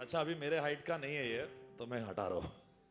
अच्छा अभी मेरे हाइट का नहीं है ये, तो मैं हटा रहा हूं।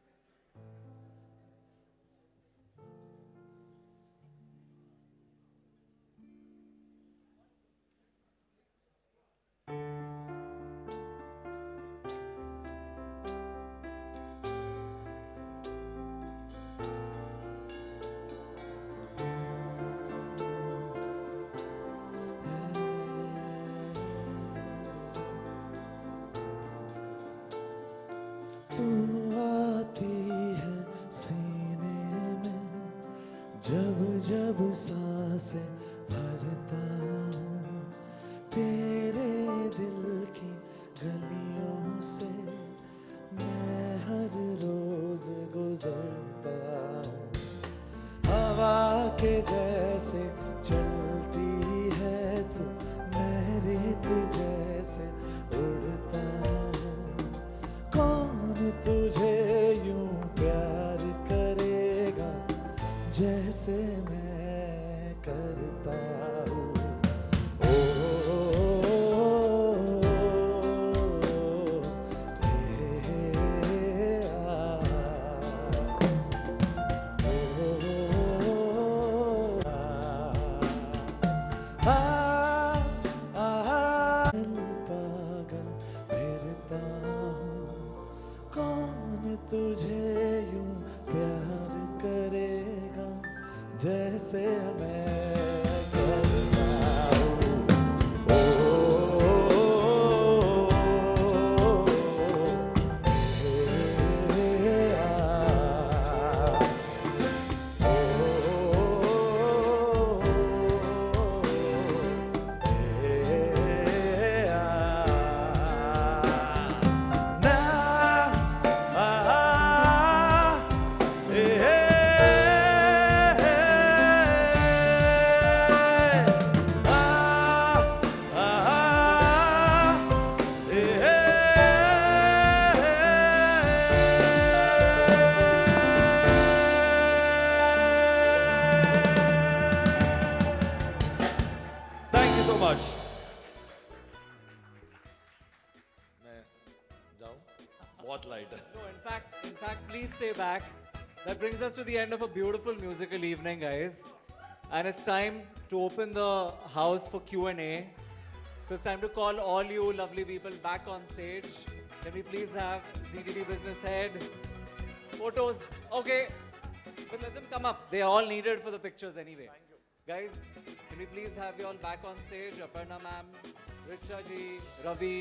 तू आती है सीने में, जब जब सांसें भरता हूँ, तेरे दिल की गलियों से मैं हर रोज गुजरता हूँ। हवा के जैसे चलती है तू, मैं रेत जैसे उड़ता हूँ। कौन तुझे यूं प्यार करेगा जैसे मैं करता हूँ। ओ, पागल फिरता हूँ, कौन तुझे यूं प्यार करेगा जैसे मैं करता हूँ। Thank you so much. मैं जाऊं? बहुत लाइट है। No, in fact, please stay back. That brings us to the end of a beautiful musical evening, guys. And it's time to open the house for Q&A. So it's time to call all you lovely people back on stage. Can we please have ZTV Business Head? Photos. Okay. But let them come up. They are all needed for the pictures anyway. Thank you. Guys, can we please have you all back on stage? Aparna ma'am, Richa ji, Ravi.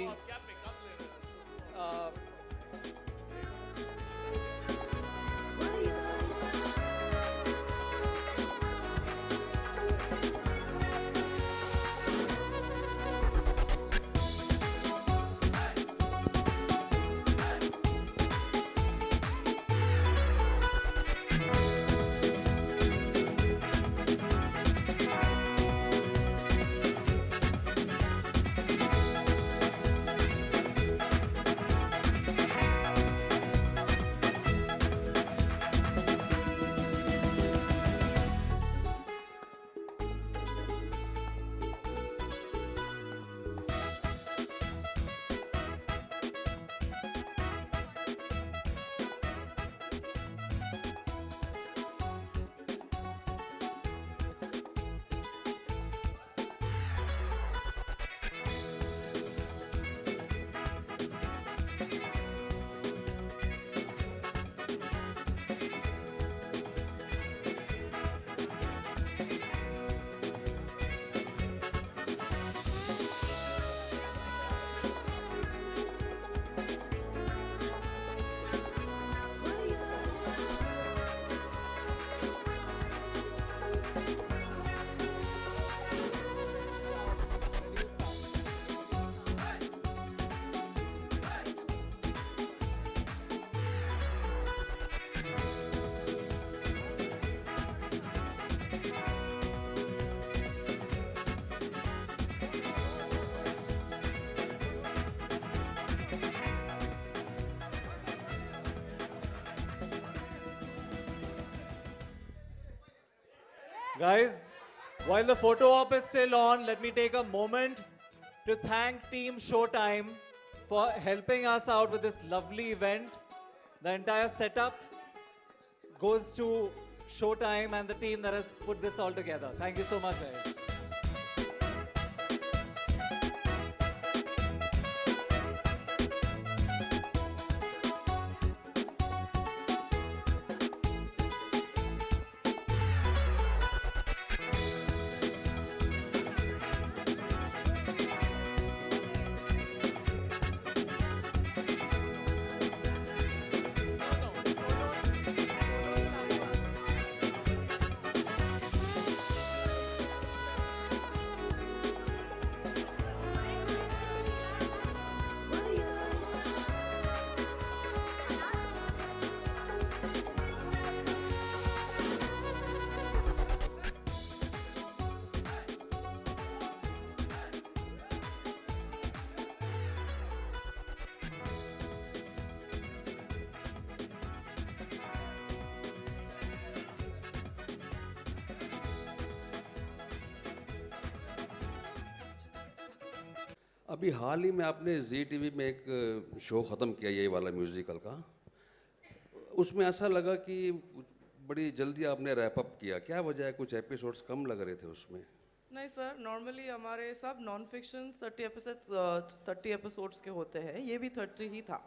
Guys, while the photo op is still on, let me take a moment to thank Team Showtime for helping us out with this lovely event. The entire setup goes to Showtime and the team that has put this all together. Thank you so much, guys. अभी हाल ही में आपने जी TV में एक show ख़त्म किया ये वाला musical का, उसमें ऐसा लगा कि बड़ी जल्दी आपने रैप अप किया, क्या वजह है? कुछ एपिसोड्स कम लग रहे थे उसमें। नहीं सर, नॉर्मली हमारे सब नॉन फिक्शन 30 एपिसोड्स के होते हैं, ये भी 30 ही था।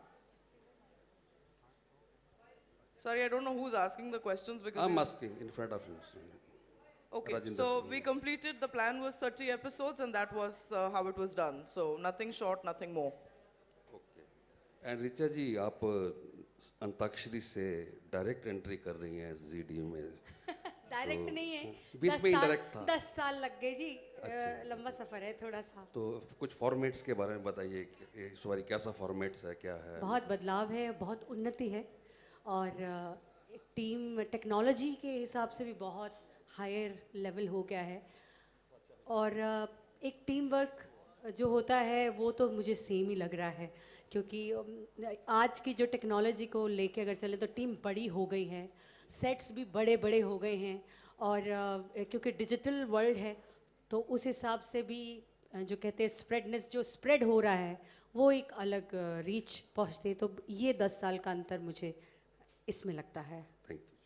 Sorry, I don't know who's asking the questions because I'm asking in front of you. Okay, Rajinder so Singh. we completed, the plan was 30 episodes and that was how it was done. So nothing short, nothing more. Okay. And Richa ji, आप अंताक्षरी से direct entry कर रही हैं GD में। Direct नहीं है, बीच में indirect था। 10 साल लग गए जी। लंबा सफर है थोड़ा सा। तो कुछ फॉर्मेट्स के बारे में बताइए कि इस बार कैसा फॉर्मेट्स है, क्या है? बहुत बदलाव है, बहुत उन्नति है और टीम टेक्नोलॉजी के हिसाब से भी बहुत हायर लेवल हो गया है और एक टीम वर्क जो होता है वो तो मुझे सेम ही लग रहा है, क्योंकि आज की जो टेक्नोलॉजी को लेके अगर चले तो टीम बड़ी हो गई है, सेट्स भी बड़े बड़े हो गए हैं और क्योंकि डिजिटल वर्ल्ड है तो उस हिसाब से भी जो कहते हैं स्प्रेडनेस जो स्प्रेड हो रहा है वो एक अलग रीच पहुँचते, तो ये 10 साल का अंतर मुझे इसमें लगता है। Thank you.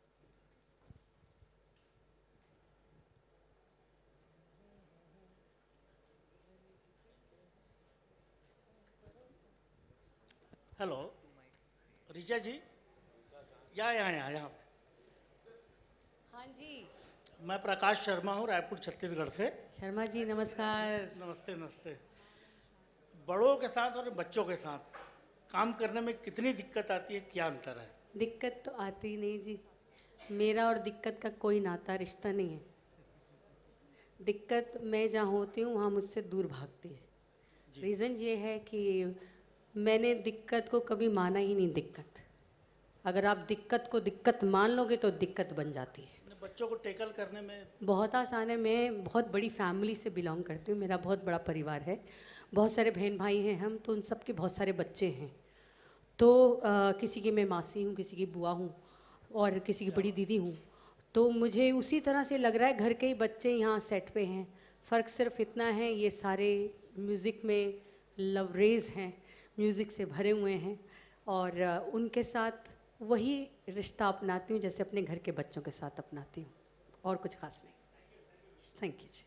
Hello Richa ji, यहाँ हाँ जी, मैं प्रकाश शर्मा हूँ, रायपुर छत्तीसगढ़ से। शर्मा जी नमस्कार। नमस्ते नमस्ते। बड़ों के साथ और बच्चों के साथ काम करने में कितनी दिक्कत आती है, क्या अंतर है? दिक्कत तो आती ही नहीं जी, मेरा और दिक्कत का कोई नाता रिश्ता नहीं है। दिक्कत मैं जहाँ होती हूँ वहाँ मुझसे दूर भागती है। रीज़न ये है कि मैंने दिक्कत को कभी माना ही नहीं। दिक्कत अगर आप दिक्कत को दिक्कत मान लोगे तो दिक्कत बन जाती है। बच्चों को टेकल करने में बहुत आसान है। मैं बहुत बड़ी फैमिली से बिलोंग करती हूँ, मेरा बहुत बड़ा परिवार है, बहुत सारे बहन भाई हैं हम, तो उन सब के बहुत सारे बच्चे हैं। तो किसी की मैं मासी हूँ, किसी की बुआ हूँ और किसी की बड़ी दीदी हूँ, तो मुझे उसी तरह से लग रहा है घर के ही बच्चे यहाँ सेट पे हैं। फ़र्क सिर्फ इतना है ये सारे म्यूज़िक में लवरेज हैं, म्यूज़िक से भरे हुए हैं और उनके साथ वही रिश्ता अपनाती हूँ जैसे अपने घर के बच्चों के साथ अपनाती हूँ, और कुछ खास नहीं। थैंक यू जी।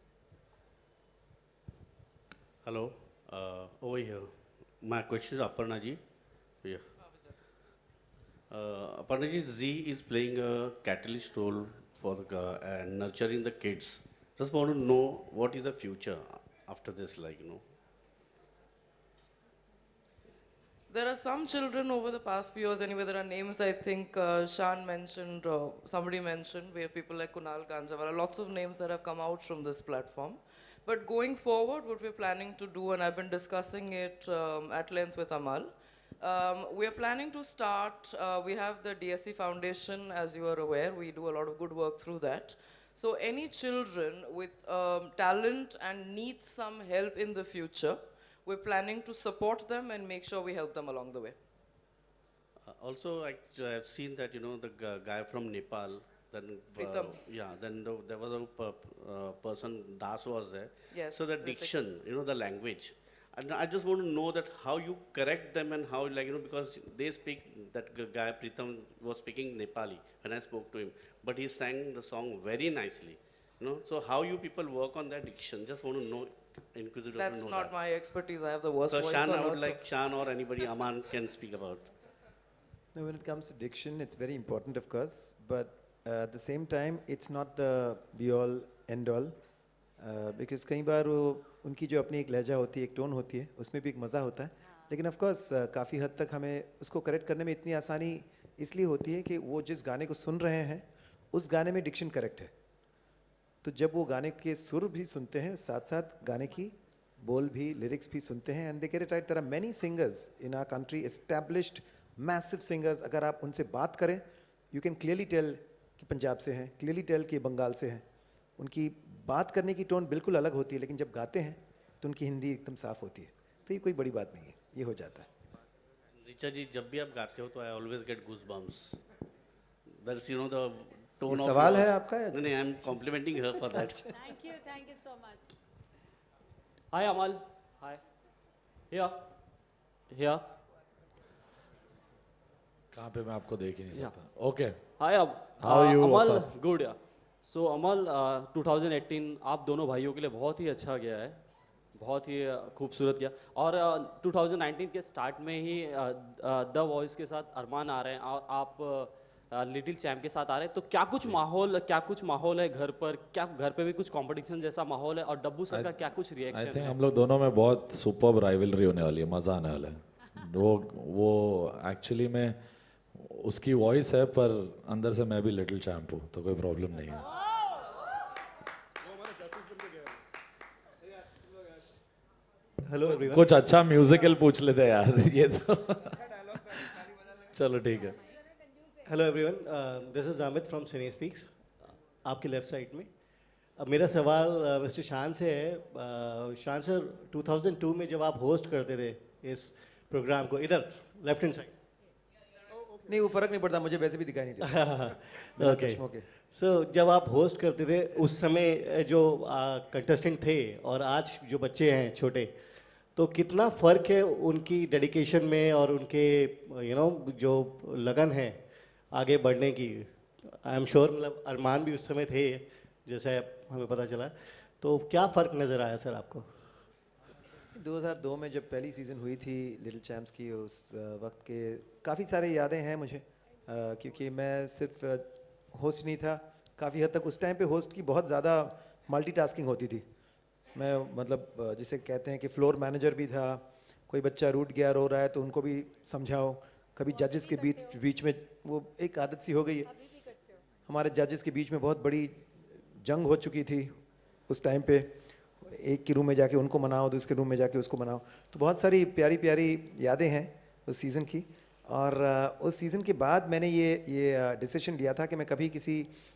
Hello, over here. My question is Aparna ji. Yeah. Aparna ji, Z is playing a catalyst role for the, nurturing the kids. Just want to know what is the future after this, like, you know. There are some children over the past few years, anyway, there are names I think Shan mentioned, somebody mentioned, we have people like Kunal Kanjawala, lots of names that have come out from this platform. But going forward, what we're planning to do, and I've been discussing it at length with Amal, we are planning to start, we have the DSC Foundation, as you are aware, we do a lot of good work through that. So any children with talent and need some help in the future, we're planning to support them and make sure we help them along the way. Also, I've seen that, you know, the guy from Nepal, then Pritam. yeah, then there was a person, Das was there. Yes, So the Ritik. diction, you know, the language. And I just want to know that how you correct them and how, like, because they speak, that guy Pritam was speaking Nepali when I spoke to him, but he sang the song very nicely, So how you people work on that diction? Just want to know, inquisitive. That's to know not that. my expertise. I have the worst So voice. Shan, on I would earth, like Shan or anybody, Aman can speak about. Now, when it comes to diction, it's very important, of course, but at the same time, it's not the be-all, end-all, because कई बार वो उनकी जो अपनी एक लहजा होती है, एक टोन होती है, उसमें भी एक मज़ा होता है, लेकिन of course काफ़ी हद तक हमें उसको करेक्ट करने में इतनी आसानी इसलिए होती है कि वो जिस गाने को सुन रहे हैं, उस गाने में डिक्शन करेक्ट है, तो जब वो गाने के सुर भी सुनते हैं, साथ साथ गाने की बोल भी, लिरिक्स भी सुनते हैं, and they get it right. There are many singers in our country, established massive singers. अगर आप उनसे बात करें, you can clearly tell कि पंजाब से हैं, clearly tell कि बंगाल से हैं. उनकी बात करने की टोन बिल्कुल अलग होती है, लेकिन जब गाते हैं तो उनकी हिंदी एकदम साफ होती है. तो ये कोई बड़ी बात नहीं है, ये हो जाता है. रिचा जी, जब भी आप गाते हो तो I always get goosebumps. That's the tone of सवाल है yours. आपका? नहीं, I'm complimenting her for that. Thank you so much. Hi Amal. Hi. Here. कहाँ पे मैं आपको देख ही नहीं सकता. Okay. Hi How are you? What's Amal, up? good yeah. So Amal, 2018 आप दोनों भाइयों के लिए बहुत ही अच्छा गया है, बहुत ही खूबसूरत गया. और 2019 के स्टार्ट में ही द वॉइस के साथ अरमान आ रहे हैं और आप लिटिल चैम्प के साथ आ रहे हैं, तो क्या कुछ माहौल है घर पर, क्या घर पे भी कुछ कंपटीशन जैसा माहौल है, और डब्बू सर का क्या कुछ रिएक्शन आई है? थिंक हम लोग दोनों में बहुत सुपर्ब राइवलरी होने वाली है, मज़ा आने वाला है. वो एक्चुअली में उसकी वॉइस है, पर अंदर से मैं भी लिटिल चैम्प हूँ, तो कोई प्रॉब्लम नहीं है. Hello everyone. कुछ अच्छा म्यूजिकल पूछ लेते यार, ये तो चलो ठीक है. Hello everyone, this is Amit from Cine Speaks. आपकी लेफ्ट साइड में अब मेरा सवाल मिस्टर शान से है. शान सर, 2002 में जब आप होस्ट करते थे इस प्रोग्राम को, इधर लेफ्ट हैंड साइड, नहीं वो फ़र्क नहीं पड़ता, मुझे वैसे भी दिखाई नहीं देता. ओके. सो जब आप होस्ट करते थे उस समय जो कंटेस्टेंट थे और आज जो बच्चे हैं छोटे, तो कितना फ़र्क है उनकी डेडिकेशन में और उनके जो लगन है आगे बढ़ने की? आई एम श्योर, मतलब अरमान भी उस समय थे जैसे हमें पता चला, तो क्या फ़र्क नज़र आया सर आपको? 2002 में जब पहली सीज़न हुई थी लिटिल चैम्प्स की, उस वक्त के काफ़ी सारे यादें हैं मुझे, क्योंकि मैं सिर्फ होस्ट नहीं था, काफ़ी हद तक उस टाइम पे होस्ट की बहुत ज़्यादा मल्टीटास्किंग होती थी. मैं मतलब जिसे कहते हैं कि फ्लोर मैनेजर भी था, कोई बच्चा रूठ गया रो रहा है तो उनको भी समझाओ, कभी जजेस के बीच में, वो एक आदत सी हो गई है. हमारे जजेस के बीच में बहुत बड़ी जंग हो चुकी थी उस टाइम पे, एक के रूम में जाके उनको मनाओ, दूसरे रूम में जाके उसको मनाओ. तो बहुत सारी प्यारी प्यारी यादें हैं उस सीज़न की. और उस सीज़न के बाद मैंने ये डिसीजन लिया था कि मैं कभी किसी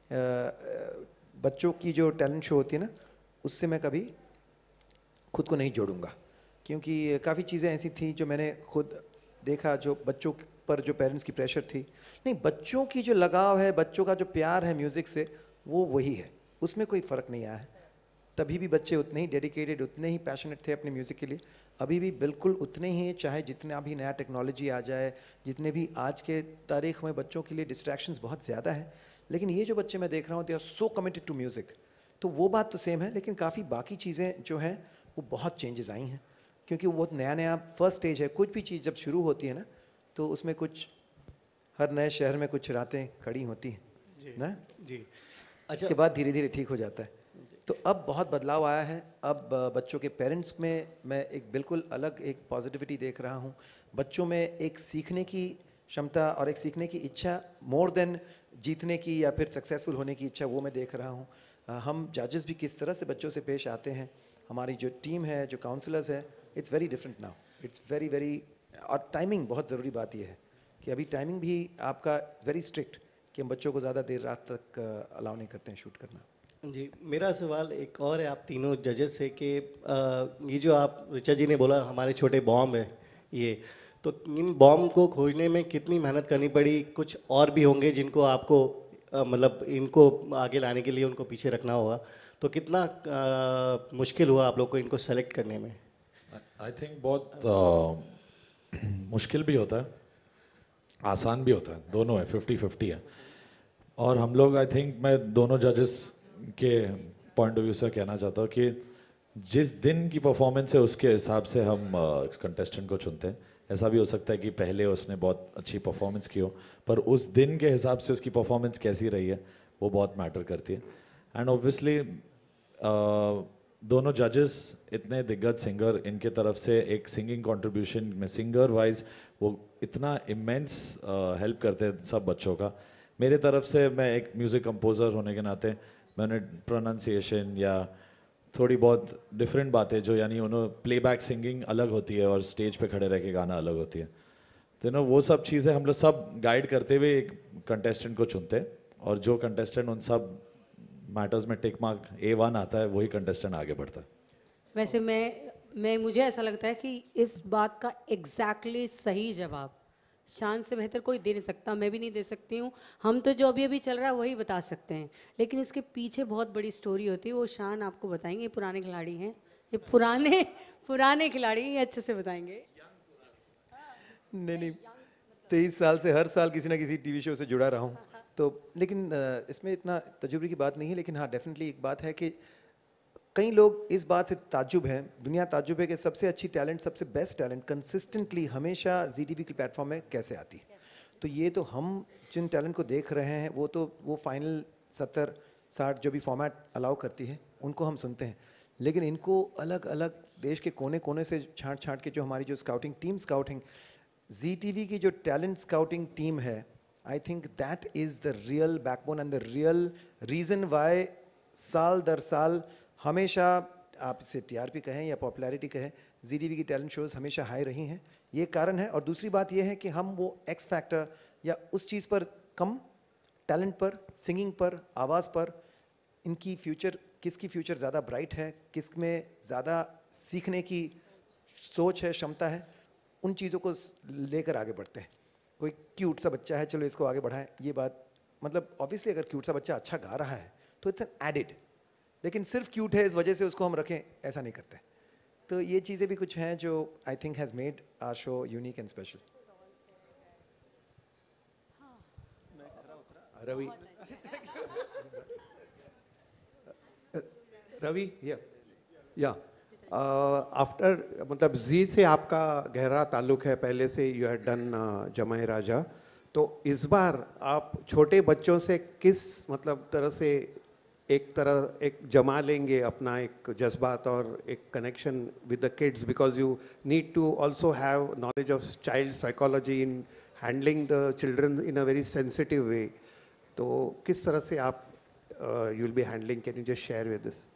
बच्चों की जो टैलेंट शो होती है ना, उससे मैं कभी खुद को नहीं जोड़ूंगा, क्योंकि काफ़ी चीज़ें ऐसी थी जो मैंने खुद देखा, जो बच्चों पर जो पेरेंट्स की प्रेशर थी. नहीं, बच्चों की जो लगाव है, बच्चों का जो प्यार है म्यूज़िक से, वो वही है, उसमें कोई फ़र्क नहीं आया है. तभी भी बच्चे उतने ही डेडिकेटेड, उतने ही पैशनेट थे अपने म्यूज़िक के लिए, अभी भी बिल्कुल उतने ही, चाहे जितना भी नया टेक्नोलॉजी आ जाए, जितने भी आज के तारीख में बच्चों के लिए डिस्ट्रैक्शंस बहुत ज़्यादा हैं, लेकिन ये जो बच्चे मैं देख रहा हूँ, they are so committed to music. तो वो बात तो सेम है, लेकिन काफ़ी बाकी चीज़ें जो हैं वो बहुत चेंजेस आई हैं, क्योंकि वो बहुत नया फर्स्ट स्टेज है. कुछ भी चीज़ जब शुरू होती है ना, तो उसमें कुछ, हर नए शहर में कुछ रातें खड़ी होती हैं ना जी. अच्छा, उसके बाद धीरे धीरे ठीक हो जाता है. तो अब बहुत बदलाव आया है. अब बच्चों के पेरेंट्स में मैं एक बिल्कुल अलग एक पॉजिटिविटी देख रहा हूँ. बच्चों में एक सीखने की क्षमता और एक सीखने की इच्छा, मोर देन जीतने की या फिर सक्सेसफुल होने की इच्छा, वो मैं देख रहा हूँ. हम जजेस भी किस तरह से बच्चों से पेश आते हैं, हमारी जो टीम है, जो काउंसलर्स है, it's very different now. It's very very, और टाइमिंग बहुत ज़रूरी बात यह है कि अभी टाइमिंग भी आपका वेरी स्ट्रिक्ट, कि हम बच्चों को ज़्यादा देर रात तक अलाउ नहीं करते हैं शूट करना. जी, मेरा सवाल एक और है आप तीनों जजेस से कि ये जो आप ऋचा जी ने बोला हमारे छोटे बॉम्ब है, ये तो इन बॉम्ब को खोजने में कितनी मेहनत करनी पड़ी? कुछ और भी होंगे जिनको आपको मतलब इनको आगे लाने के लिए उनको पीछे रखना होगा, तो कितना मुश्किल हुआ आप लोग को इनको सेलेक्ट करने में? आई थिंक बहुत मुश्किल भी होता है, आसान भी होता है, दोनों है, 50-50 है। और हम लोग आई थिंक मैं दोनों जजेस के पॉइंट ऑफ व्यू से कहना चाहता हूँ कि जिस दिन की परफॉर्मेंस है उसके हिसाब से हम कंटेस्टेंट को चुनते हैं। ऐसा भी हो सकता है कि पहले उसने बहुत अच्छी परफॉर्मेंस की हो, पर उस दिन के हिसाब से उसकी परफॉर्मेंस कैसी रही है वो बहुत मैटर करती है। एंड ऑब्वियसली दोनों जजेस इतने दिग्गज सिंगर, इनके तरफ से एक सिंगिंग कंट्रीब्यूशन में सिंगर वाइज वो इतना इमेंस हेल्प करते हैं सब बच्चों का। मेरे तरफ से मैं एक म्यूज़िक कंपोज़र होने के नाते मैंने प्रोनाउंसिएशन या थोड़ी बहुत डिफरेंट बातें जो यानी उन्होंने प्लेबैक सिंगिंग अलग होती है और स्टेज पे खड़े रह के गाना अलग होती है, तो वो सब चीज़ें हम लोग सब गाइड करते हुए एक कंटेस्टेंट को चुनते हैं। और जो कंटेस्टेंट उन सब मैटर्स में टिक मार्क A1 आता है वही कंटेस्टेंट आगे बढ़ता है। वैसे मैं मुझे ऐसा लगता है कि इस बात का एग्जैक्टली सही जवाब शान से बेहतर कोई दे नहीं सकता, मैं भी नहीं दे सकती हूँ। हम तो जो अभी अभी चल रहा है वही बता सकते हैं, लेकिन इसके पीछे बहुत बड़ी स्टोरी होती है, वो शान आपको बताएंगे। ये पुराने खिलाड़ी हैं, ये पुराने खिलाड़ी हैं, ये अच्छे से बताएंगे। नहीं 23 साल से हर साल किसी ना किसी टीवी शो से जुड़ा रहा हूँ, तो लेकिन इसमें इतना तजुर्बे की बात नहीं है। लेकिन हाँ, डेफिनेटली एक बात है कि कई लोग इस बात से ताज्जुब हैं, दुनिया ताज्जुब है कि सबसे अच्छी टैलेंट, सबसे बेस्ट टैलेंट कंसिस्टेंटली हमेशा ZTV के प्लेटफॉर्म में कैसे आती है। तो ये तो हम जिन टैलेंट को देख रहे हैं वो फाइनल 70-60 जो भी फॉर्मेट अलाउ करती है उनको हम सुनते हैं, लेकिन इनको अलग अलग देश के कोने कोने से छांट के जो हमारी जो स्काउटिंग टीम, स्काउटिंग ZTV की जो टैलेंट स्काउटिंग टीम है, I think that is the real backbone and the real reason why साल दर साल हमेशा, आप इसे TRP कहें या पॉपुलैरिटी कहें, ZTV की टैलेंट शोज़ हमेशा हाई रही हैं। ये कारण है। और दूसरी बात ये है कि हम वो एक्स फैक्टर या उस चीज़ पर कम, टैलेंट पर, सिंगिंग पर, आवाज़ पर, इनकी फ्यूचर, किसकी फ्यूचर ज़्यादा ब्राइट है, किस में ज़्यादा सीखने की सोच है, क्षमता है, उन चीज़ों को लेकर आगे बढ़ते हैं। कोई क्यूट सा बच्चा है, चलो इसको आगे बढ़ाएं, ये बात मतलब ऑब्वियसली अगर क्यूट सा बच्चा अच्छा गा रहा है तो इट्स एन एडिड, लेकिन सिर्फ क्यूट है इस वजह से उसको हम रखें, ऐसा नहीं करते। तो ये चीज़ें भी कुछ हैं जो I think has made our show unique and special. Ravi या आफ्टर मतलब जी से आपका गहरा ताल्लुक है, पहले से यू हैड डन जमाए राजा, तो इस बार आप छोटे बच्चों से किस मतलब तरह से एक जमा लेंगे अपना एक जज्बात और एक connection with the kids, because you need to also have knowledge of child psychology in handling the children in a very sensitive way, तो किस तरह से आप you will be handling, can you just share with this?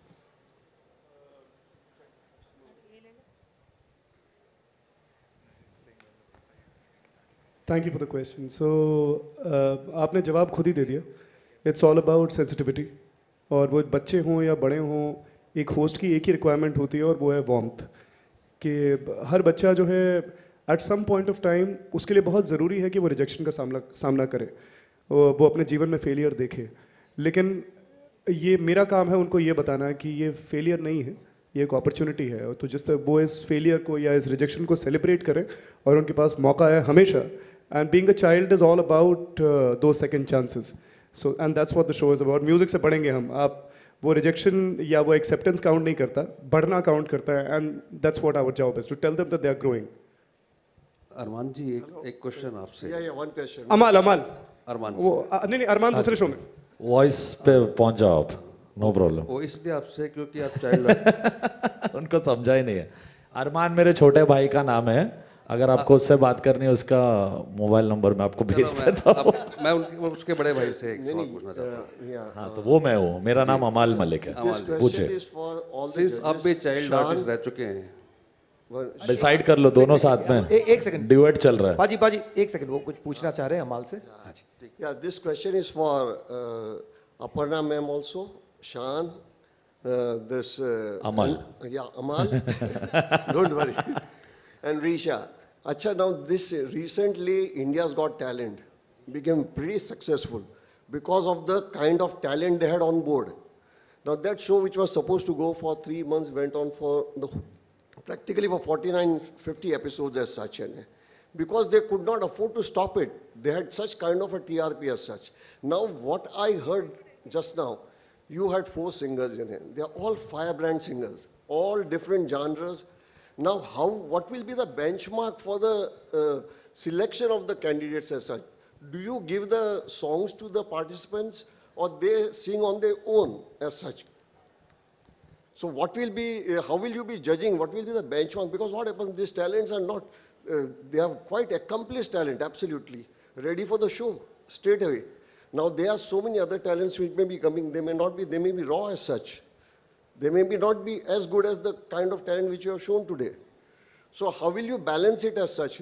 Thank you for the question. So आपने जवाब खुद ही दे दिया, it's all about sensitivity. और वो बच्चे हों या बड़े हों, एक होस्ट की एक ही रिक्वायरमेंट होती है और वो है वार्मथ। कि हर बच्चा जो है at some point of time उसके लिए बहुत ज़रूरी है कि वो रिजेक्शन का सामना करे, वो अपने जीवन में फेलियर देखे, लेकिन ये मेरा काम है उनको ये बताना कि ये फेलियर नहीं है, ये एक अपॉर्चुनिटी है। तो जिस तरह वो इस फेलियर को या इस रिजेक्शन को सेलिब्रेट करें और उनके पास मौका है हमेशा। And being a child is all about दो second chances, so and that's what the show is about. Music से पढ़ेंगे हम, आप वो रिजेक्शन या वो एक्सेप्टेंस काउंट नहीं करता, बढ़ना काउंट करता है, and that's what our job is to tell them that they are growing. Arman ji एक क्वेश्चन आपसे। One question. अरमान अरमान वो नहीं अरमान दूसरे शो में। वॉइस पे पहुंच जाओ आप, नो प्रॉब्लम। वो इसलिए आपसे क्योंकि आप चाइल्ड उनको समझा ही नहीं है। अरमान मेरे छोटे भाई का नाम है, अगर आपको उससे बात करनी है उसका मोबाइल नंबर मैं आपको भेज देता हूँ। मैं उसके बड़े भाई से एक सवाल पूछना चाहता हूँ। हाँ तो वो मैं हूँ, मेरा नाम अमाल मलिक है, पूछे। आप भी चाइल्ड आर्टिस्ट रह चुके हैं, डिसाइड कर लो दोनों साथ में। एक सेकंड, डिबेट चल रहा है। पाजी एक सेकंड, वो कुछ पूछना चाह रहे हैं अमाल से। हाँ जी। Yeah, this question is for Aparna ma'am also, Shan, this Amal. Amal. Don't worry. And Risha. Acha, now this recently India's Got Talent became pretty successful because of the kind of talent they had on board. Now that show, which was supposed to go for 3 months, went on for the practically for 49, 50 episodes as such, because they could not afford to stop it. They had such kind of a TRP as such. Now, what I heard just now, you had 4 singers in it. They are all firebrand singers, all different genres. Now, what will be the benchmark for the selection of the candidates as such? Do you give the songs to the participants, or they sing on their own as such? So what will be, how will you be judging? What will be the benchmark? Because what happens, these talents are not, they have quite accomplished talent, absolutely, ready for the show, straight away. Now there are so many other talents which may be coming, they may be raw as such. They may not be as good as the kind of talent which you have shown today. So how will you balance it as such?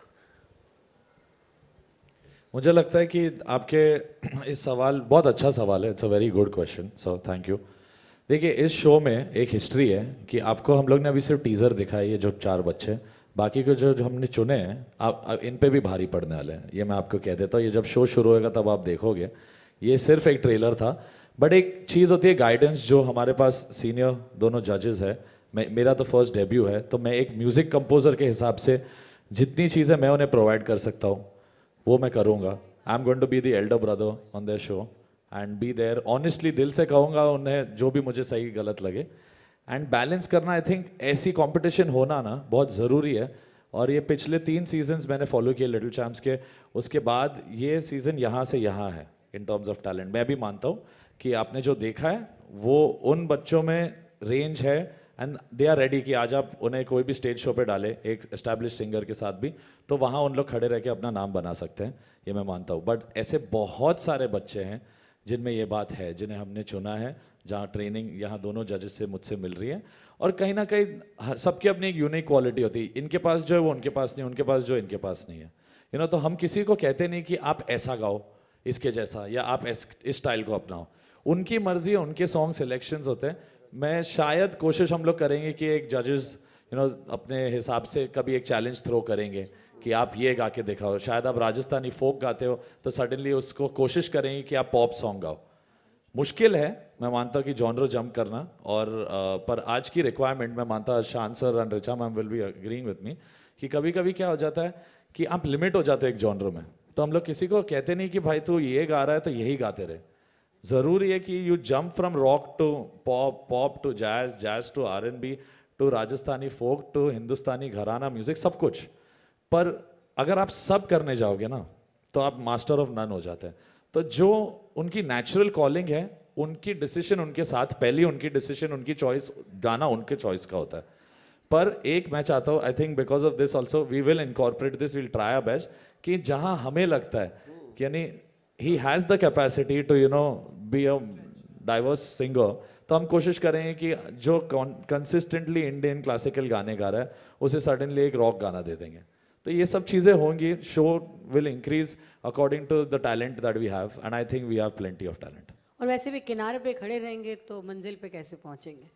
मुझे लगता है कि आपके इस सवाल बहुत अच्छा सवाल है. It's a very good question, so thank you. देखिए, इस शो में एक हिस्ट्री है कि आपको हम लोग ने अभी सिर्फ टीज़र दिखाई है, जो 4 बच्चे, बाकी के जो हमने चुने हैं आप इन पे भी भारी पड़ने वाले हैं. ये मैं आपको कह देता हूँ. ये जब शो शुरू होएगा तब आप देखोगे. ये सिर्फ एक ट्रेलर था, बट एक चीज़ होती है गाइडेंस. जो हमारे पास सीनियर दोनों जजेस है, मेरा तो फर्स्ट डेब्यू है, तो मैं एक म्यूज़िक कंपोज़र के हिसाब से जितनी चीज़ें मैं उन्हें प्रोवाइड कर सकता हूँ वो मैं करूँगा. I am going to be the elder brother on their show and be there. Honestly दिल से कहूँगा उन्हें जो भी मुझे सही गलत लगे. एंड बैलेंस करना, आई थिंक ऐसी कंपटीशन होना ना बहुत ज़रूरी है. और ये पिछले 3 सीजन्स मैंने फॉलो किए लिटिल चैम्प्स के. उसके बाद ये सीज़न यहाँ से यहाँ है इन टर्म्स ऑफ टैलेंट. मैं भी मानता हूँ कि आपने जो देखा है वो उन बच्चों में रेंज है एंड दे आर रेडी कि आज आप उन्हें कोई भी स्टेज शो पे डाले एक एस्टैब्लिश सिंगर के साथ भी, तो वहाँ उन लोग खड़े रह के अपना नाम बना सकते हैं. ये मैं मानता हूँ. बट ऐसे बहुत सारे बच्चे हैं जिनमें ये बात है, जिन्हें हमने चुना है, जहाँ ट्रेनिंग यहाँ दोनों जजेस से मुझसे मिल रही है. और कहीं ना कहीं सबकी अपनी एक यूनिक क्वालिटी होती है. इनके पास जो है वो उनके पास नहीं, उनके पास जो इनके पास नहीं है. तो हम किसी को कहते नहीं कि आप ऐसा गाओ इसके जैसा, या आप इस स्टाइल को अपनाओ. उनकी मर्जी है, उनके सॉन्ग सिलेक्शंस होते हैं. मैं शायद कोशिश हम लोग करेंगे कि एक जजेस अपने हिसाब से कभी एक चैलेंज थ्रो करेंगे कि आप ये गा के दिखाओ. शायद आप राजस्थानी फोक गाते हो तो सडनली उसको कोशिश करेंगे कि आप पॉप सॉन्ग गाओ. मुश्किल है, मैं मानता हूँ कि जॉनर जंप करना. और पर आज की रिक्वायरमेंट, मैं मानता Shaan sir and Richa ma'am will be agreeing with me, कि कभी कभी क्या हो जाता है कि आप लिमिट हो जाते हो एक जॉनर में. तो हम लोग किसी को कहते नहीं कि भाई तू ये गा रहा है तो यही गाते रहे. ज़रूरी है कि you jump from rock to pop, pop to jazz, jazz to R&B, to Rajasthani folk, to Hindustani gharana music, सब कुछ. पर अगर आप सब करने जाओगे ना तो आप मास्टर ऑफ नन हो जाते हैं. तो जो उनकी नेचुरल कॉलिंग है, उनकी डिसीजन उनके साथ, पहली उनकी डिसीजन, उनकी चॉइस, गाना उनके चॉइस का होता है. पर एक मैं चाहता हूँ, I think because of this also we will incorporate this, will try our best, कि जहाँ हमें लगता है कि यानी he has the capacity to be a diverse singer, तो हम कोशिश करेंगे कि जो कंसिस्टेंटली इंडियन क्लासिकल गाने गा रहा है उसे सडनली एक रॉक गाना दे देंगे. तो ये सब चीज़ें होंगी. Show will increase according to the talent that we have, and I think we have plenty of talent. और वैसे भी किनारे पे खड़े रहेंगे तो मंजिल पे कैसे पहुंचेंगे,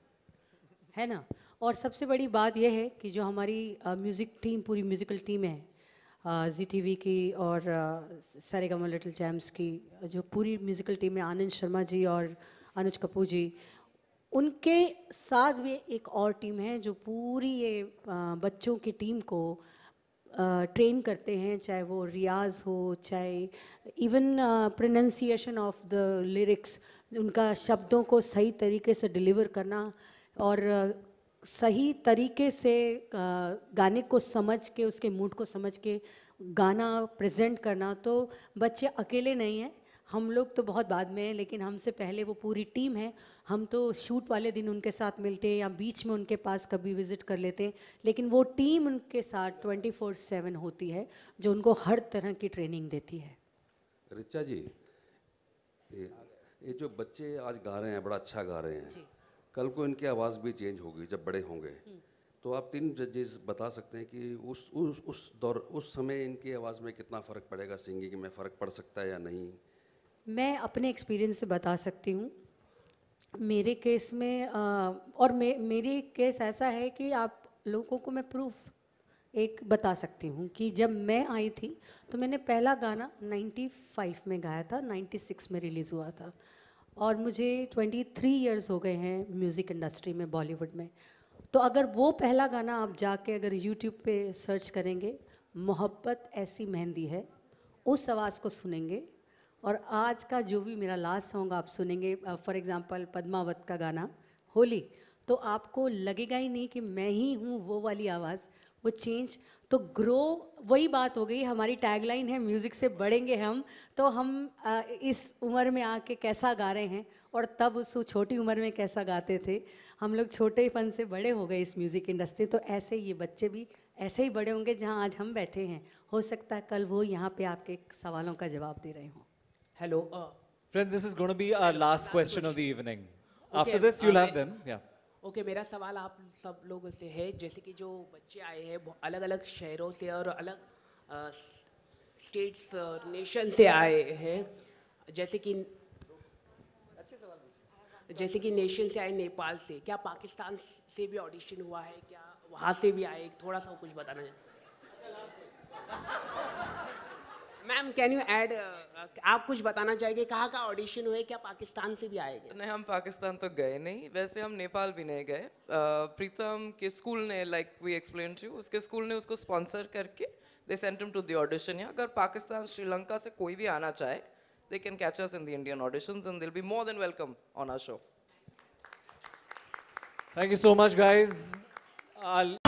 है ना. और सबसे बड़ी बात यह है कि जो हमारी म्यूज़िक टीम, पूरी म्यूज़िकल टीम है ZTV की और सारेगामा लिटिल चैम्प्स की, जो पूरी म्यूज़िकल टीम है, आनंद शर्मा जी और अनुज कपूर जी, उनके साथ भी एक और टीम है जो पूरी ये बच्चों की टीम को ट्रेन करते हैं. चाहे वो रियाज हो, चाहे even pronunciation of the lyrics, उनका शब्दों को सही तरीके से डिलीवर करना और सही तरीके से गाने को समझ के, उसके मूड को समझ के गाना प्रेजेंट करना. तो बच्चे अकेले नहीं हैं, हम लोग तो बहुत बाद में हैं, लेकिन हमसे पहले वो पूरी टीम है. हम तो शूट वाले दिन उनके साथ मिलते हैं या बीच में उनके पास कभी विज़िट कर लेते हैं, लेकिन वो टीम उनके साथ 24/7 होती है जो उनको हर तरह की ट्रेनिंग देती है. रिचा जी, ये जो बच्चे आज गा रहे हैं, बड़ा अच्छा गा रहे हैं, कल को इनकी आवाज़ भी चेंज होगी जब बड़े होंगे. तो आप 3 जजेस बता सकते हैं कि उस समय इनकी आवाज़ में कितना फ़र्क पड़ेगा, सिंगिंग में फ़र्क पड़ सकता है या नहीं? मैं अपने एक्सपीरियंस से बता सकती हूँ. मेरे केस में और मेरी केस ऐसा है कि आप लोगों को मैं प्रूफ एक बता सकती हूँ कि जब मैं आई थी तो मैंने पहला गाना 95 में गाया था, 96 में रिलीज़ हुआ था. और मुझे 23 इयर्स हो गए हैं म्यूज़िक इंडस्ट्री में, बॉलीवुड में. तो अगर वो पहला गाना आप जाके अगर यूट्यूब पे सर्च करेंगे, मोहब्बत ऐसी मेहंदी है, उस आवाज़ को सुनेंगे, और आज का जो भी मेरा लास्ट सॉन्ग आप सुनेंगे, फॉर एग्जांपल पद्मावत का गाना होली, तो आपको लगेगा ही नहीं कि मैं ही हूँ वो वाली आवाज़, वो चेंज। तो ग्रो, वही बात हो गई, हमारी टैगलाइन है म्यूज़िक से बढ़ेंगे हम। तो हम इस उम्र में आके कैसा गा रहे हैं और तब उस छोटी उम्र में कैसा गाते थे, हम लोग छोटेपन से बड़े हो गए इस म्यूज़िक इंडस्ट्री। तो ऐसे ये बच्चे भी ऐसे ही बड़े होंगे जहाँ आज हम बैठे हैं, हो सकता है कल वो यहाँ पे आपके सवालों का जवाब दे रहे हों। Hello. Friends, this is going to be our last question of the evening. After this, you'll have them. Yeah. Okay मेरा सवाल आप सब लोगों से है, जैसे कि जो बच्चे आए हैं अलग अलग शहरों से और अलग स्टेट्स नेशन से आए हैं, जैसे कि नेशन से आए, नेपाल से, क्या पाकिस्तान से भी ऑडिशन हुआ है, क्या वहाँ से भी आए, थोड़ा सा कुछ बताना है। मैम कैन यू ऐड, आप कुछ बताना चाहिए कहाँ का ऑडिशन हुए, क्या पाकिस्तान से भी आएंगे? नहीं, हम पाकिस्तान तो गए नहीं, वैसे हम नेपाल भी नहीं गए। प्रीतम के स्कूल ने, like we explain to you, उसके स्कूल ने उसको स्पॉन्सर करके they sent him to the audition. या अगर पाकिस्तान श्रीलंका से कोई भी आना चाहे, they can catch us in the Indian auditions and they will be more than welcome on our show. Thank you so much, guys. I'll